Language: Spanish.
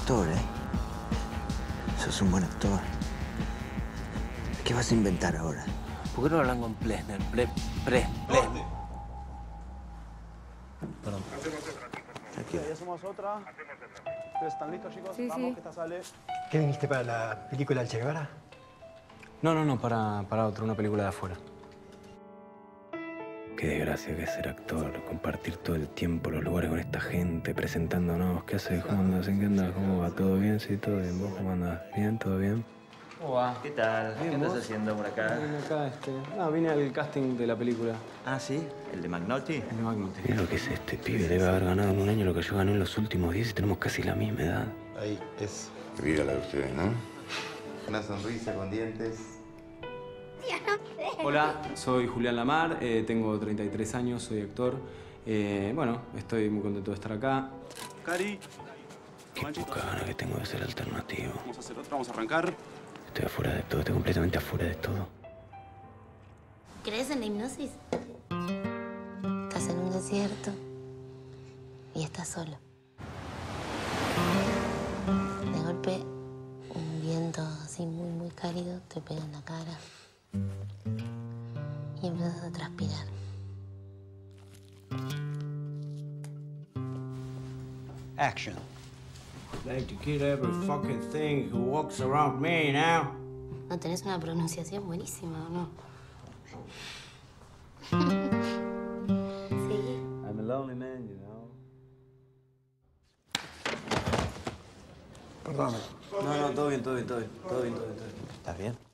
actor, ¿eh? Sos un buen actor. ¿Qué vas a inventar ahora? ¿Por qué no hablan con Plesner? Plesner. Perdón. Tranquilo. Ya somos otra. ¿Están listos, chicos? Sí, Vamos, sí. que esta sale. ¿Qué viniste para la película del Che Guevara? No, para otra, una película de afuera. Qué desgracia que es ser actor, compartir todo el tiempo los lugares con esta gente, presentándonos. ¿Qué haces? ¿Cómo andas? ¿En qué andas? ¿Cómo va? ¿Todo bien? Sí, todo bien. ¿Vos cómo andás? ¿Bien? ¿Todo bien? ¿Cómo va? ¿Qué tal? Bien, ¿Qué andas ¿vos? haciendo por acá? Vine acá, vine al casting de la película. Ah, ¿sí? ¿El de McNulty? El de Magnotti. Mira lo que es este pibe. Debe haber ganado en un año lo que yo gané en los últimos 10 y tenemos casi la misma edad. Ahí, es. Que viva la de ustedes, ¿no? Una sonrisa con dientes. Hola, soy Julián Lamar, tengo 33 años, soy actor. Bueno, estoy muy contento de estar acá. Cari. Qué poca gana que tengo de ser alternativo. Vamos a hacer otra, vamos a arrancar. Estoy afuera de todo, estoy completamente afuera de todo. ¿Crees en la hipnosis? Estás en un desierto y estás solo. De golpe, un viento así muy cálido te pega en la cara y empiezas a transpirar. Action. Like to kill every fucking thing who walks around me now. ¿No tenés una pronunciación buenísima o no? Sí. I'm a lonely man, you know. Perdóname. No, todo bien. ¿Estás bien?